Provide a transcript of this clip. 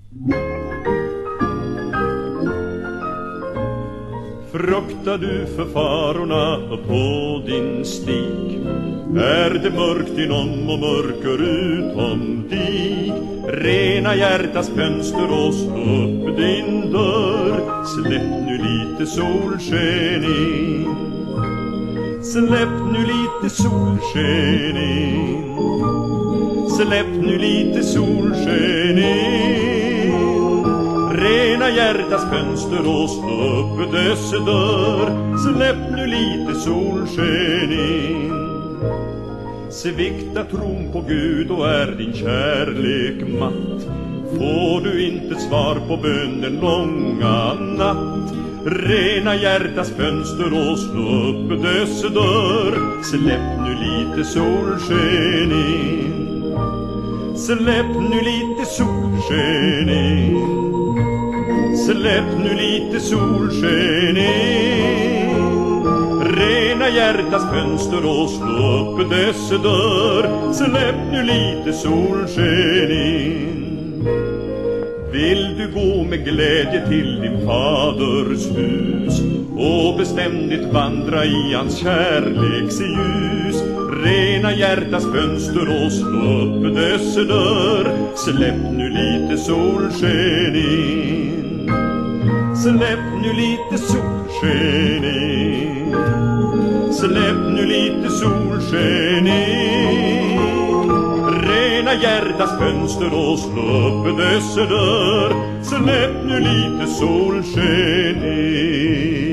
Fruktar du för farorna på din stig? Är det mörkt inom och mörker utom dig? Rena hjärtas fönster och slå upp din dörr. Släpp nu lite solsken in. Släpp nu lite solsken in. Släpp nu lite solsken in. Rena hjärtas fönster och slå upp dess dörr. Släpp nu lite solsken in. Svikta tron på Gud och är din kärlek matt. Får du inte svar på bönen långa natt. Rena hjärtas fönster och slå upp dess dörr. Släpp nu lite solsken in. Släpp nu lite solsken in. Släpp nu lite solsken in. Rena hjärtas fönster och slå upp dess dörr. Släpp nu lite solsken in. Vill du gå med glädje till din faders hus och beständigt vandra i hans kärleks ljus? Rena hjärtas fönster och slå upp dess dörr. Släpp nu lite solsken in. Släpp nu lite solsken in. Släpp nu lite solsken in. Rena hjärtas fönster och slå upp dess dörr. Släpp nu lite solsken in.